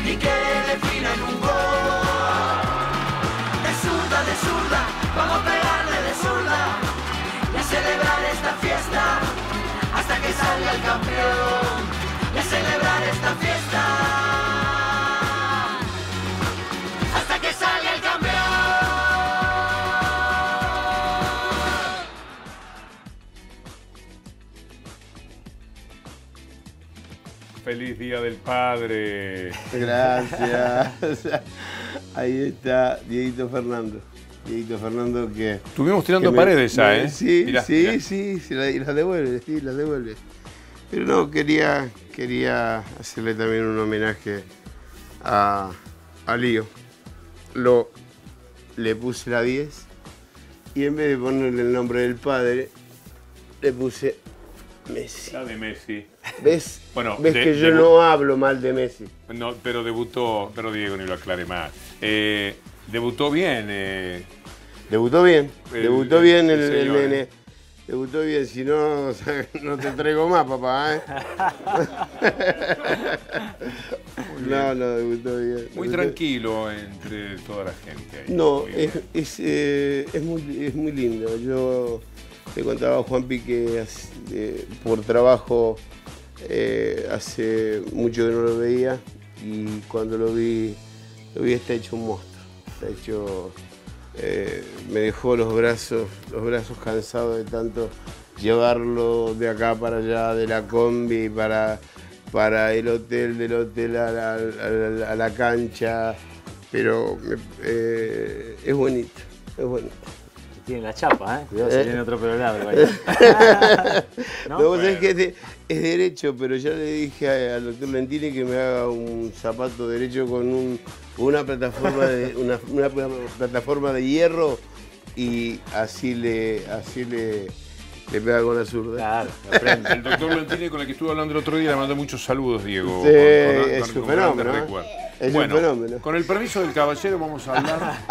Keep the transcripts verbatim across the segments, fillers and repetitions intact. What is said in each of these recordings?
y que definen un gol. De zurda, de zurda, vamos a pegarle de zurda y a celebrar esta fiesta hasta que salga el campeón. Y a celebrar esta fiesta hasta que salga el campeón. Feliz Día del Padre. Gracias. Ahí está Dieguito Fernando. Dieguito Fernando que... Estuvimos tirando que me- paredes ya, ¿eh? Sí, Mirá, sí, mirá. sí, sí, la- y las devuelve, sí, las devuelve. Pero no, quería, quería hacerle también un homenaje a, a Lío. Lo, le puse la diez y en vez de ponerle el nombre del padre, le puse Messi. La de Messi. ¿Ves? Bueno, ¿Ves de- que yo debu- no hablo mal de Messi? No, pero debutó, pero Diego ni lo aclare más. Eh, debutó bien. Eh, Debutó bien, El- debutó el- bien el, el el señor, nene. eh. Debutó bien, si no, no te traigo más, papá, ¿eh? No, no, debutó bien. muy tranquilo entre toda la gente. Ahí. No, Muy es, bien. es, eh, es, muy, es muy lindo. Yo le contaba a Juanpi que hace- eh, por trabajo eh, hace mucho que no lo veía y cuando lo vi, lo vi está hecho un monstruo. Está hecho, eh, me dejó los brazos, los brazos cansados de tanto llevarlo de acá para allá, de la combi para, para el hotel, del hotel a la, a la- a la cancha. Pero me- eh, es bonito, es bonito. Tiene la chapa, ¿eh? Cuidado si Eh. tiene otro pelado. ¿No? No, vos sabés que es, de- es derecho, pero ya le dije a- al doctor Lentini que me haga un zapato derecho con un- una, plataforma de, una, una plataforma de hierro y así le, así le, le pega con la zurda. Claro, aprende. El doctor Lentini, con el que estuve hablando el otro día, le mandó muchos saludos, Diego. Sí, con- con- es con- un con grandes fenómeno, ¿eh? recuerdos. Es un Bueno, fenómeno. con el permiso del caballero vamos a hablar.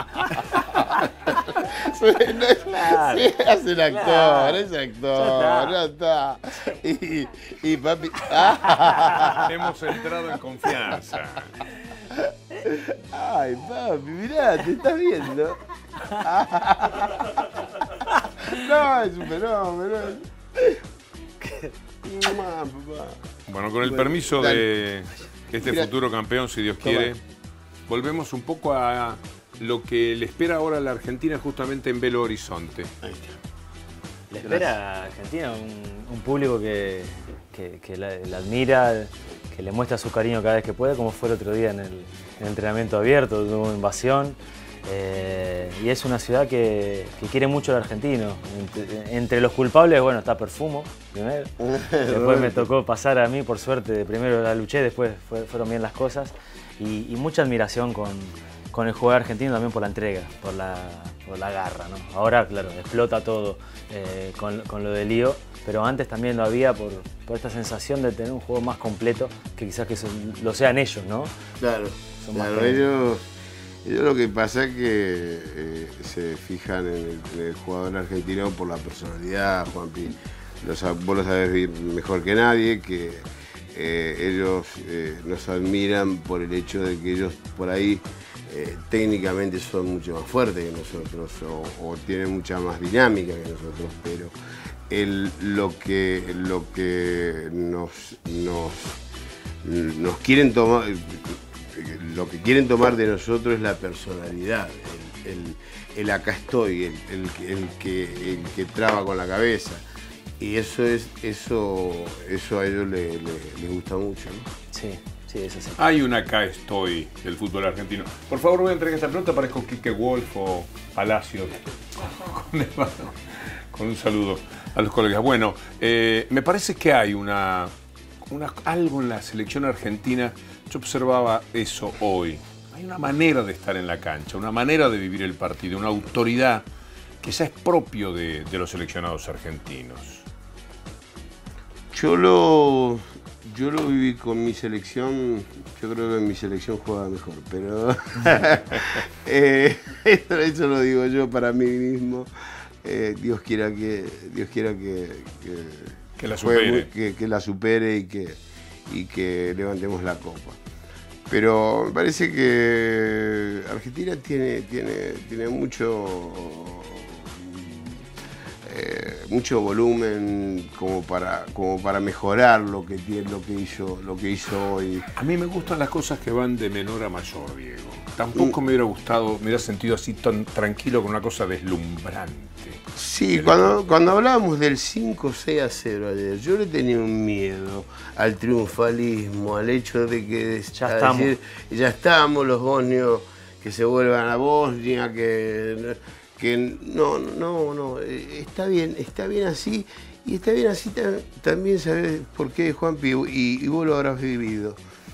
Claro. Sí, es el actor, Claro. es actor, ya está. Y, y papi. Hemos entrado en confianza. Ay, papi, mirá, te estás viendo. No, es un fenómeno. Mamá, papá. Bueno, con el Bueno, permiso dale. de este Mira. futuro campeón, si Dios Toma. quiere, volvemos un poco a lo que le espera ahora a la Argentina justamente en Belo Horizonte. Ahí está. Le espera a Argentina un, un público que, que- que la, la admira, que le muestra su cariño cada vez que puede, como fue el otro día en el, en el entrenamiento abierto, tuvo invasión. Eh, y es una ciudad que, que quiere mucho al argentino. Entre, entre los culpables, bueno, está Perfumo, primero. Después me tocó pasar a mí, por suerte, primero la luché, después fue- fueron bien las cosas. Y, y mucha admiración con, con el jugador argentino también por la entrega, por la, por la garra, ¿no? Ahora, claro, explota todo eh, con, con lo de Lío, pero antes también lo había por, por esta sensación de tener un juego más completo, que quizás que son- lo sean ellos, ¿no? Claro, Son más claro, genios. ellos, ellos lo que pasa es que eh, se fijan en el, en el jugador argentino por la personalidad, Juanpi. Lo sab- vos lo sabés bien mejor que nadie, que eh, ellos eh, nos admiran por el hecho de que ellos por ahí eh, técnicamente son mucho más fuertes que nosotros o, o tienen mucha más dinámica que nosotros, pero el- lo que, lo que nos, nos, nos quieren tomar, lo que quieren tomar de nosotros es la personalidad, el, el- el acá estoy, el, el que- el que, el que traba con la cabeza. Y eso es, eso, eso a ellos les, les- les gusta mucho, ¿no? Sí, sí, eso sí. Hay un acá estoy del fútbol argentino. Por favor, voy a entregar esta pregunta. Parezco Quique Wolf o Palacios. Con, el- con un saludo a los colegas. Bueno, eh, me parece que hay una, una, algo en la selección argentina. Yo observaba eso hoy. Hay una manera de estar en la cancha, una manera de vivir el partido, una autoridad que ya es propio de, de los seleccionados argentinos. Yo lo, yo lo viví con mi selección, yo creo que mi selección juega mejor, pero eh, eso, eso lo digo yo para mí mismo. Eh, Dios quiera que, Dios quiera que, que, Que la juegue supere. muy- que, que la supere y que, y que levantemos la copa. Pero me parece que Argentina tiene, tiene, tiene mucho, eh, mucho volumen como para, como para mejorar lo que, tiene, lo, que hizo, lo que hizo hoy. A mí me gustan las cosas que van de menor a mayor, Diego. Tampoco me hubiera gustado, me hubiera sentido así tan tranquilo con una cosa deslumbrante. Sí, cuando, cuando hablábamos del cinco seis a cero ayer, yo le tenía un miedo al triunfalismo, al hecho de que ya estamos, decir, ya estamos los bosnios, que se vuelvan a Bosnia, que, que no, no, no, está bien, está bien así, y está bien así también, ¿sabes por qué, Juanpi? Y, y vos lo habrás vivido.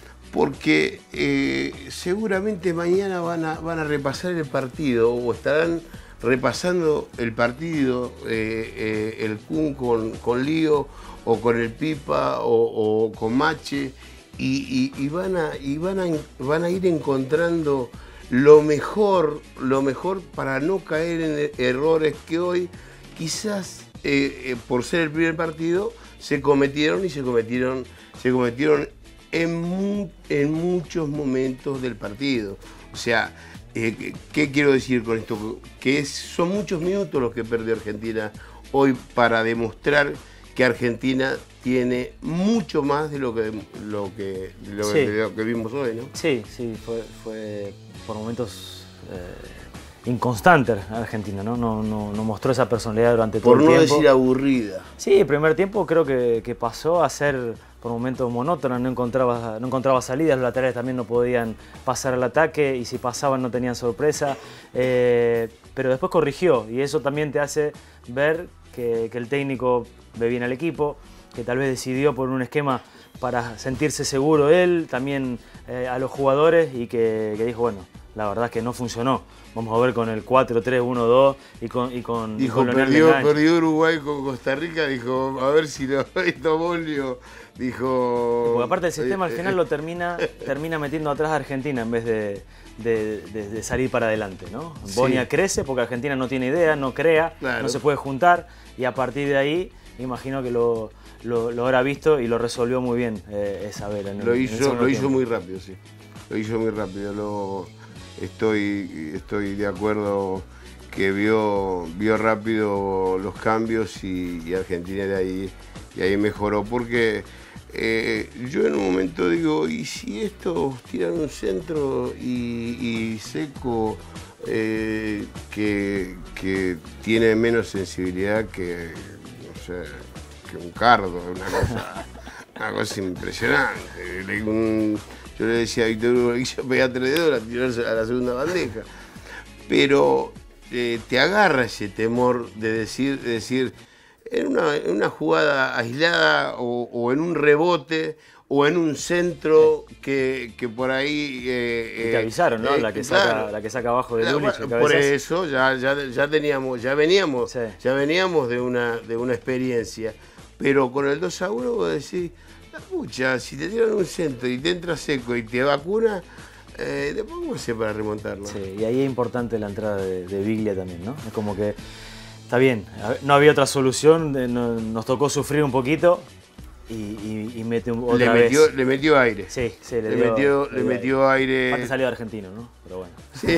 Porque eh, seguramente mañana van a, van a repasar el partido o estarán repasando el partido, eh, eh, el Kun con, con Lío o con el Pipa o, o con Mache y, y, y, van, a, y van, a, van a ir encontrando lo mejor, lo mejor para no caer en errores que hoy quizás eh, eh, por ser el primer partido se cometieron y se cometieron, se cometieron En, mu en muchos momentos del partido. O sea, eh, ¿qué quiero decir con esto? Que es, son muchos minutos los que perdió Argentina hoy para demostrar que Argentina tiene mucho más de lo que, lo que, lo, sí. de lo que vimos hoy, ¿no? Sí, sí, fue, fue por momentos eh, inconstante Argentina, ¿no? No, no, no mostró esa personalidad durante todo por el no tiempo. decir aburrida. Sí, el primer tiempo creo que, que pasó a ser por momentos monótono, no encontraba, no encontraba salidas, los laterales también no podían pasar al ataque y si pasaban no tenían sorpresa, eh, pero después corrigió y eso también te hace ver que, que el técnico ve bien al equipo, que tal vez decidió por un esquema para sentirse seguro él, también eh, a los jugadores y que, que dijo, bueno, la verdad es que no funcionó. Vamos a ver con el cuatro tres uno dos y con, y con Dijo, con perdió, perdió Uruguay con Costa Rica, dijo, a ver si lo esto Bolio, dijo... Porque aparte el sistema eh, al final eh, lo termina, termina metiendo atrás a Argentina en vez de, de, de, de salir para adelante, ¿no? Sí. Bosnia crece porque Argentina no tiene idea, no crea, claro. no se puede juntar y a partir de ahí imagino que lo, lo, lo habrá visto y lo resolvió muy bien eh, Isabel. En lo el, hizo, en lo hizo muy rápido, sí. Lo hizo muy rápido. Lo, estoy, estoy de acuerdo que vio, vio rápido los cambios y, y Argentina de ahí, de ahí mejoró. Porque eh, yo en un momento digo, ¿y si estos tiran un centro y, y Seco, eh, que, que tiene menos sensibilidad que, no sé, que un Cardo, una cosa, una cosa impresionante? Un, yo le decía a Víctor Hugo, yo pegá tres dedos, la tiró a la segunda bandeja. Pero eh, te agarra ese temor de decir, de decir en, una, en una jugada aislada o, o en un rebote o en un centro que, que por ahí... Eh, y te avisaron, ¿no? Eh, la, que claro, saca, la que saca abajo de Lulich. Por eso ya, ya, ya teníamos, ya veníamos, sí. ya veníamos de una, de una experiencia. Pero con el dos a uno vos decís, la pucha, si te tiran un centro y te entra Seco y te vacuna, eh, después cómo hacer para remontarlo. Sí, y ahí es importante la entrada de, de Biglia también, ¿no? Es como que, está bien, no había otra solución, nos tocó sufrir un poquito y, y, y mete otra le metió, vez. Le metió aire. Sí, sí, le, le, dio, metió, le, le metió aire. Aparte salió argentino, ¿no? Pero bueno. Sí.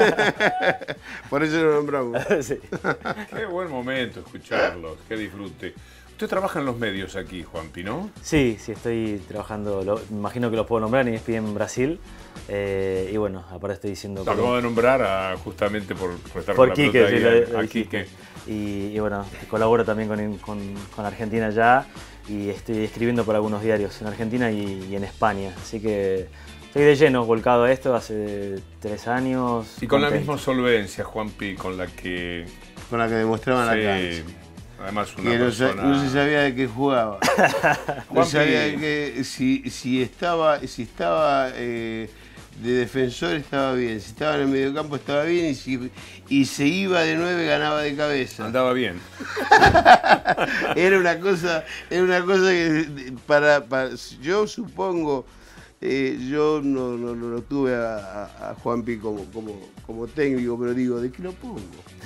Por eso lo nombramos. Sí. Qué buen momento escucharlos, qué disfrute. Usted trabaja en los medios aquí, Juanpi, ¿no? Sí, sí, estoy trabajando, lo, me imagino que los puedo nombrar en E S P N en Brasil. Eh, y bueno, aparte estoy diciendo... Lo acabo de nombrar a, justamente por, por estar por con Quique, la sí, pelota lo, ahí, lo a dijiste. Quique. Y, y bueno, colaboro también con, con, con Argentina ya y estoy escribiendo para algunos diarios en Argentina y, y en España. Así que estoy de lleno volcado a esto hace tres años. Y con contento. la misma solvencia, Juanpi, con la que... Con la que demostraban sí, la cancha. Además una que no, persona... no se sabía de qué jugaba. No sabía de que si, si estaba, si estaba eh, de defensor estaba bien, si estaba en el mediocampo estaba bien y si y se iba de nueve ganaba de cabeza. Andaba bien. Era una cosa, era una cosa que para, para yo supongo, eh, yo no, no, no lo tuve a, a, a Juanpi como, como, como técnico, pero digo, ¿de qué lo pongo?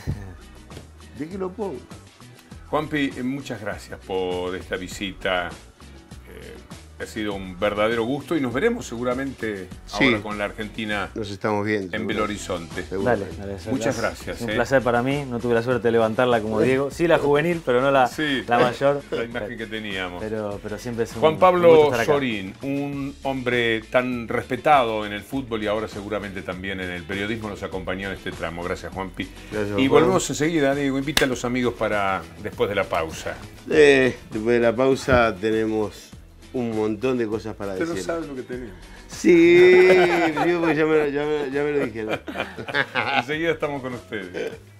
¿De qué lo pongo? Juanpi, muchas gracias por esta visita. Eh, Ha sido un verdadero gusto y nos veremos seguramente Sí. ahora con la Argentina Nos estamos viendo. en Belo Horizonte. Seguro. Dale, dale, Muchas gracias. Un eh. placer para mí. No tuve la suerte de levantarla como Diego. Sí, la juvenil, pero no la, Sí, la mayor. La imagen que teníamos. Pero, pero siempre es un Juan un Pablo gusto estar acá. Sorín, un hombre tan respetado en el fútbol y ahora seguramente también en el periodismo, nos acompañó en este tramo. Gracias, Juanpi. Gracias, Y Juan. volvemos enseguida, Diego. Invita a los amigos para después de la pausa. Eh, después de la pausa tenemos un montón de cosas para Usted no decir. sabe lo que tenemos. Sí, digo, porque ya me, ya me- ya me lo dijeron. Enseguida estamos con ustedes.